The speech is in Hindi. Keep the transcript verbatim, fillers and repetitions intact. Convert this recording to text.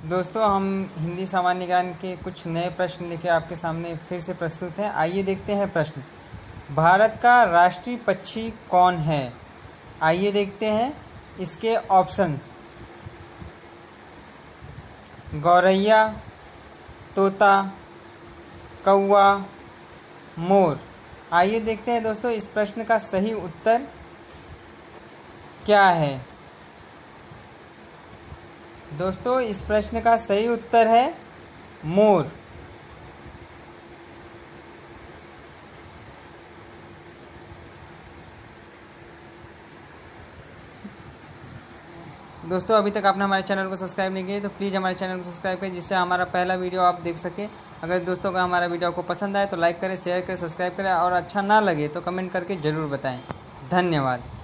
दोस्तों, हम हिंदी सामान्य ज्ञान के कुछ नए प्रश्न लेके आपके सामने फिर से प्रस्तुत हैं। आइए देखते हैं प्रश्न। भारत का राष्ट्रीय पक्षी कौन है? आइए देखते हैं इसके ऑप्शंस। गौरैया, तोता, कौवा, मोर। आइए देखते हैं दोस्तों इस प्रश्न का सही उत्तर क्या है। दोस्तों, इस प्रश्न का सही उत्तर है मोर। दोस्तों, अभी तक आपने हमारे चैनल को सब्सक्राइब नहीं किया तो प्लीज़ हमारे चैनल को सब्सक्राइब करें, जिससे हमारा पहला वीडियो आप देख सकें। अगर दोस्तों का हमारा वीडियो आपको पसंद आए तो लाइक करें, शेयर करें, सब्सक्राइब करें और अच्छा ना लगे तो कमेंट करके ज़रूर बताएं। धन्यवाद।